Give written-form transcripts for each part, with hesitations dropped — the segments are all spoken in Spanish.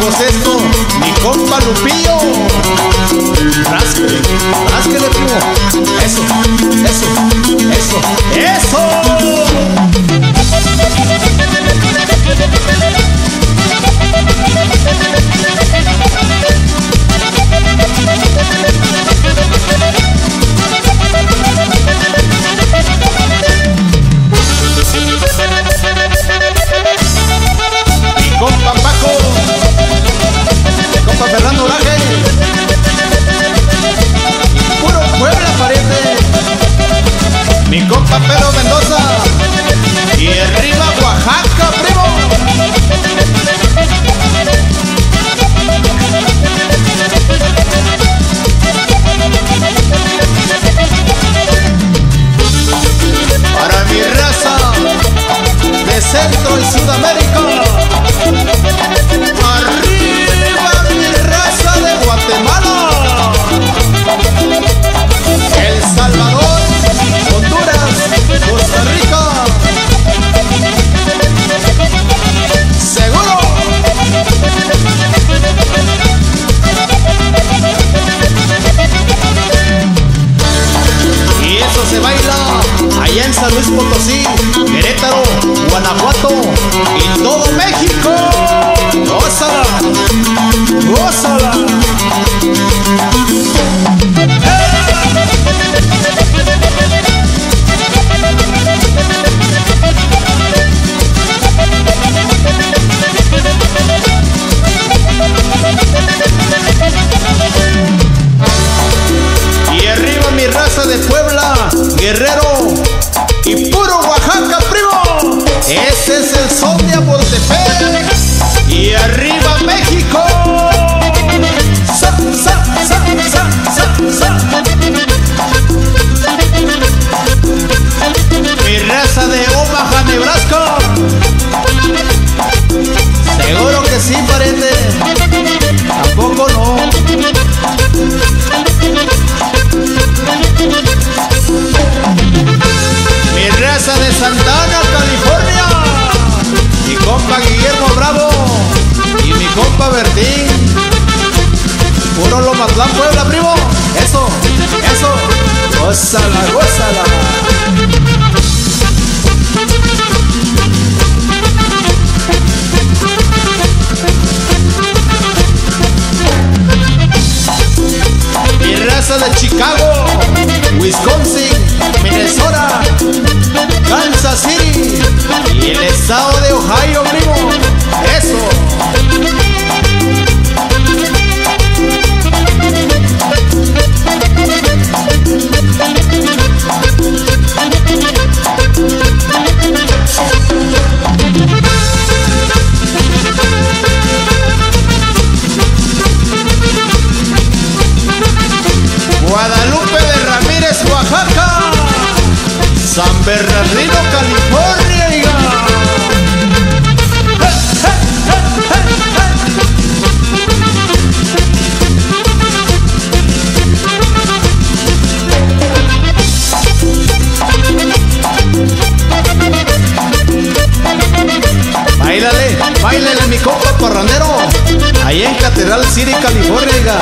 José esto, mi compa Lupillo. Rásquele, rásquele, primo. Eso, eso, eso, eso. Mi compa Paco, mi compa Fernando Laje, puro Puebla pariente. Mi compa Pedro Mendoza y arriba Oaxaca, primo. Para mi raza de Centro y Sudamérica, arriba mi raza de Guatemala, El Salvador, Honduras, Costa Rica. ¿Seguro? Y eso se baila allá en San Luis Potosí, Querétaro, Guanajuato y todo México. ¡Gózala! ¡Gózala! Y arriba mi raza de Puebla, Guerrero y puro Oaxaca, primo. Ese es el son de Apoltepec. Y arriba México. Sa, sa, sa, sa, sa, sa. Mi raza de Omaha, Nebraska. Seguro que sí, pariente. Tampoco no. Mi raza de Santana, California, mi compa Guillermo Bravo y mi compa Bertín, puro Lomatlán, Puebla, primo. Eso, eso, gózala, gózala. Mi raza de Chicago, Wisconsin, Minnesota, Kansas City y el estado de Ohio, primo. Eso. Guadalupe de Ramírez, Oaxaca, San Bernardino, California, diga. Báilale, báilale mi compa parrandero, ahí en Catedral City, California, diga.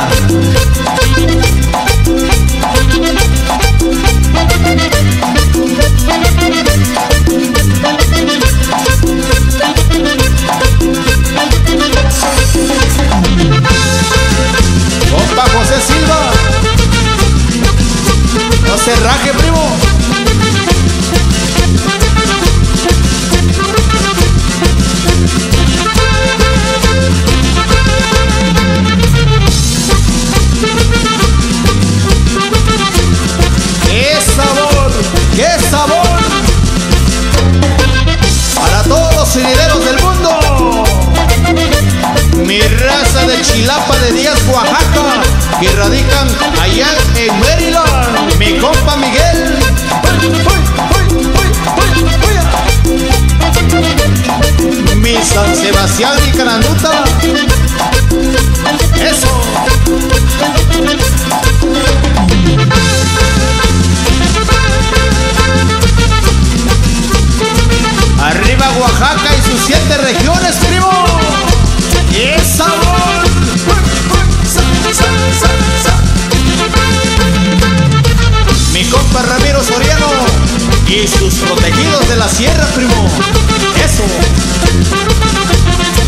Compa José Silva, no se raje, primo. ¡Qué sabor! ¡Qué sabor! Para todos los sonideros del mundo, mi raza de Chilapa de Díaz, Oaxaca, que radican allá en Maryland, mi compa Miguel. Mi San Sebastián y Cananuta. Eso. Arriba Oaxaca y sus 7 regiones, primo. ¡Qué sabor! de la sierra, primo. Eso.